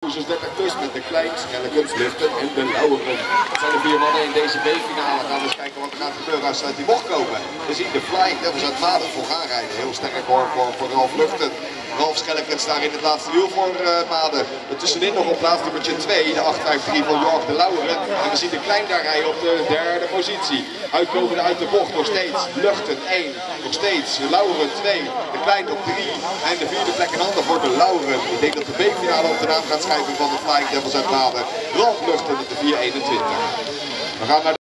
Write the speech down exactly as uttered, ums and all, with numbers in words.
Koezers dertig plus met de Klein, Schellekens, Luchten en de Lauweren. Dat zijn de vier mannen in deze B-finale. Gaan we eens kijken wat er gaat gebeuren als ze uit die bocht komen. We zien de Flying Devils uit Maden voor gaan rijden. Heel sterk hoor voor, voor Ralf Luchten. Ralf Schellekens daar in het laatste wiel voor uh, Maden. Tussenin nog op plaats nummertje twee, de acht vijf drie van Jorg de Lauweren. En we zien de Klein daar rijden op de derde positie. Uitkomende uit de bocht nog steeds Luchten één, nog steeds Lauweren twee, de Klein op drie en de vierde plek in handen voor de Lauweren. Ik denk dat de B-finale op de naam gaat schrijven van de Flying Devils uit Maden. Ralf Luchten met de vier eenentwintig. We gaan naar